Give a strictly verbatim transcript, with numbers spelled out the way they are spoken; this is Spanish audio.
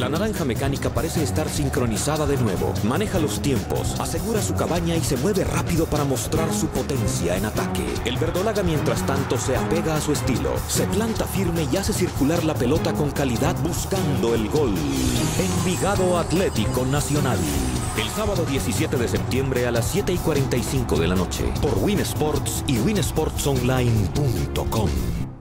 La naranja mecánica parece estar sincronizada de nuevo. Maneja los tiempos, asegura su cabaña y se mueve rápido para mostrar su potencia en ataque. El verdolaga, mientras tanto, se apega a su estilo. Se planta firme y hace circular la pelota con calidad buscando el gol. Envigado Atlético Nacional. El sábado diecisiete de septiembre a las siete y cuarenta y cinco de la noche por Win Sports y win sports online punto com.